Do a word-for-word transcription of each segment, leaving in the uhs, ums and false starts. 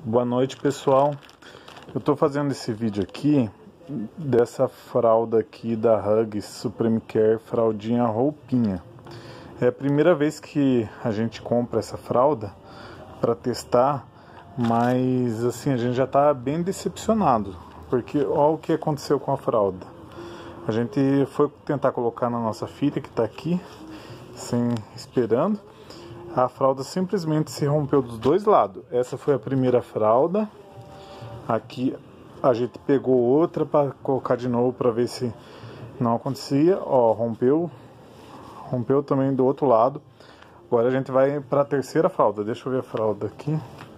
Boa noite, pessoal. Eu tô fazendo esse vídeo aqui dessa fralda aqui da Huggies Supreme Care, fraldinha roupinha. É a primeira vez que a gente compra essa fralda para testar, mas assim, a gente já tá bem decepcionado, porque olha o que aconteceu com a fralda. A gente foi tentar colocar na nossa filha que tá aqui, sem esperando. A fralda simplesmente se rompeu dos dois lados. Essa foi a primeira fralda. Aqui a gente pegou outra para colocar de novo para ver se não acontecia. Ó, rompeu. Rompeu também do outro lado. Agora a gente vai para a terceira fralda. Deixa eu ver a fralda aqui.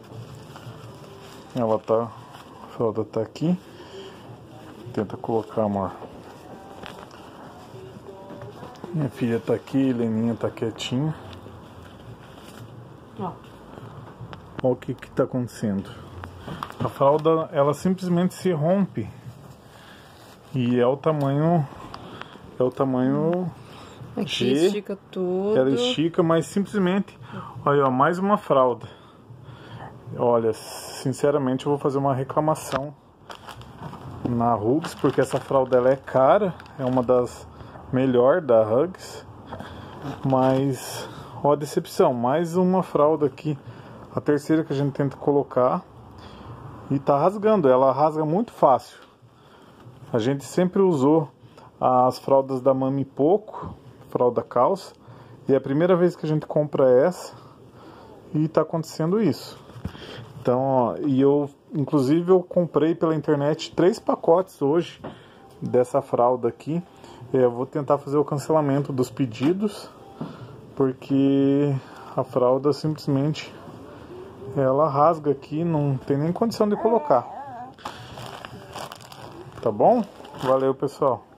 Ela tá, a fralda tá aqui. Tenta colocar, amor. Minha filha tá aqui, Leninha tá quietinha. Ó. Olha o que que tá acontecendo. A fralda, ela simplesmente se rompe. E é o tamanho... É o tamanho... Aqui G. estica tudo. Ela estica, mas simplesmente... Olha, ó, mais uma fralda. Olha, sinceramente eu vou fazer uma reclamação na Huggies, porque essa fralda ela é cara. É uma das melhores da Huggies. Mas... Ó a decepção, mais uma fralda aqui, a terceira que a gente tenta colocar e tá rasgando, ela rasga muito fácil. A gente sempre usou as fraldas da Mami Poco, fralda calça, e é a primeira vez que a gente compra essa e tá acontecendo isso. Então, ó, e eu, inclusive eu comprei pela internet três pacotes hoje dessa fralda aqui. Eu vou tentar fazer o cancelamento dos pedidos, porque a fralda simplesmente ela rasga aqui, não tem nem condição de colocar. Tá bom? Valeu, pessoal.